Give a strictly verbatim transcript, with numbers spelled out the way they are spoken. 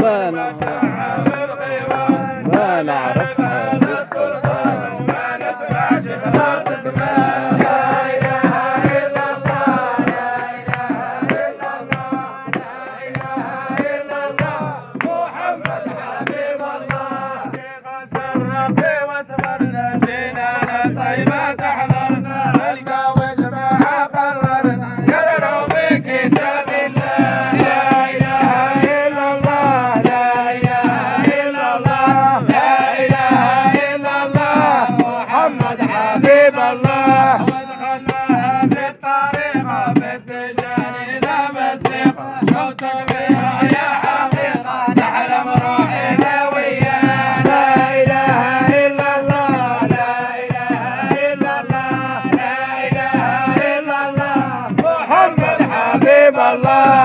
ما ما نعرفها بالسلطان وما نسمعش خلاص اسمها. لا إله إلا الله لا إله إلا الله لا إله إلا الله محمد حبيب الله. قد ربي وصبرنا جينا للطيبة تحضرنا نلقى وجماعة قررنا يقرأوا بكتاب الله. لا إله إلا الله لا إله إلا الله لا إله إلا الله محمد حبيب الله. ودخلناها بالطريقة بالتجاه إذا مسيقة شو تكبيرها يا حقيقة نحلم روحنا وياه. لا إله إلا الله لا إله إلا الله لا إله إلا الله محمد حبيب الله.